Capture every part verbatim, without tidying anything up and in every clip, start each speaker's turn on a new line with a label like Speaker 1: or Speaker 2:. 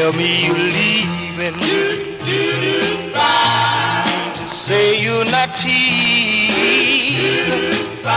Speaker 1: tell me you're leaving, to say you're not teasing.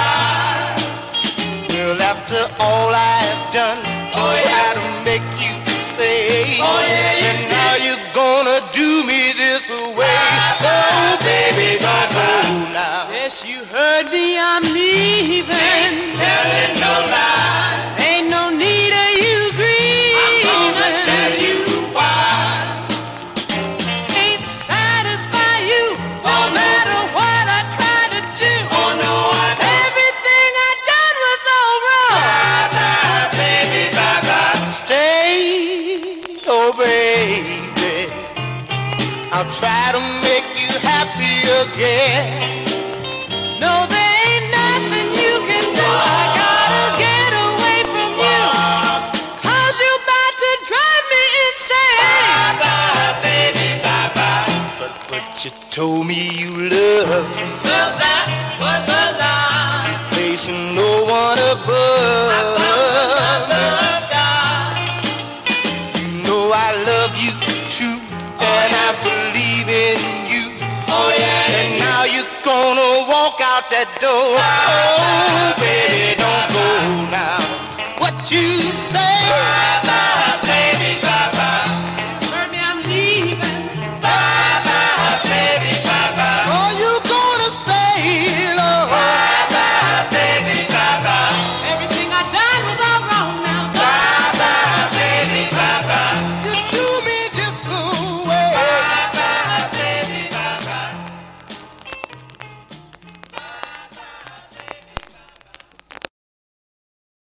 Speaker 1: Well, after all I've done to oh, try yeah. to make you stay, oh, yeah, and now you're gonna do me this way. Bye, oh, baby, bye, bye. Now.
Speaker 2: Yes, you heard me, I'm leaving.
Speaker 1: Ain't telling no lie.
Speaker 2: Ain't no need of you grieving.
Speaker 1: I'm gonna tell you why.
Speaker 2: Can't satisfy you, no oh, matter no. what I try to do.
Speaker 1: Oh no, I know.
Speaker 2: Everything I done was all wrong.
Speaker 1: Bye bye, baby, bye bye. Stay, oh baby. I'll try to make you happy again.
Speaker 2: No, there ain't nothing you can do. I gotta get away from you, 'cause you about to drive me insane.
Speaker 1: Bye bye, baby, bye bye. But but you told me you loved me.
Speaker 2: Well, that was a lie.
Speaker 1: Placing no one above.
Speaker 2: I found love, God.
Speaker 1: You know I love you true, oh, and yeah. I believe in you. Oh yeah. And now you're gonna walk out that door. Oh,